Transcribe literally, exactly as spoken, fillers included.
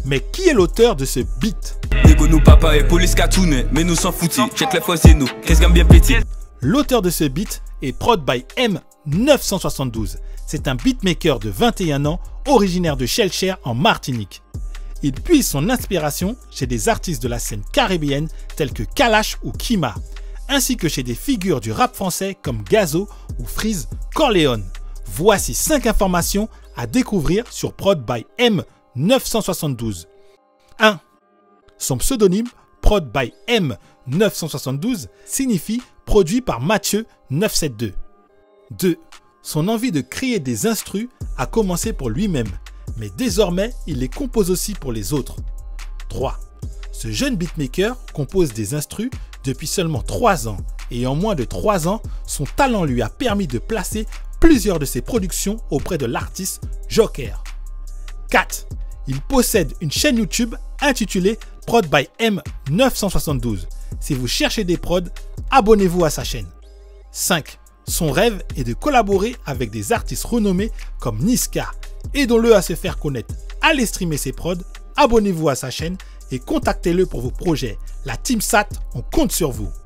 Mais qui est l'auteur de ce beat? Dégo nous papa et police cartooné, mais nous s'en foutis. Check les fois c'est nous, qu'est-ce qu'on bien petit. L'auteur de ce beat est Prod by M neuf cent soixante-douze. C'est un beatmaker de vingt et un ans, originaire de Shellshare en Martinique. Il puise son inspiration chez des artistes de la scène caribéenne tels que Kalash ou Kima, ainsi que chez des figures du rap français comme Gazo ou Freeze Corleone. Voici cinq informations à découvrir sur Prod by M neuf cent soixante-douze. un. Son pseudonyme Prod by M neuf cent soixante-douze signifie produit par Mathieu neuf cent soixante-douze. deux. Son envie de créer des instrus a commencé pour lui-même, mais désormais il les compose aussi pour les autres. trois. Ce jeune beatmaker compose des instrus depuis seulement trois ans et en moins de trois ans, son talent lui a permis de placer plusieurs de ses productions auprès de l'artiste Joker. quatre. Il possède une chaîne YouTube intitulée Prod by M neuf cent soixante-douze. Si vous cherchez des prods, abonnez-vous à sa chaîne. cinq. Son rêve est de collaborer avec des artistes renommés comme Niska. Aidons-le à se faire connaître. Allez streamer ses prods, abonnez-vous à sa chaîne et contactez-le pour vos projets. La Team Sat, on compte sur vous.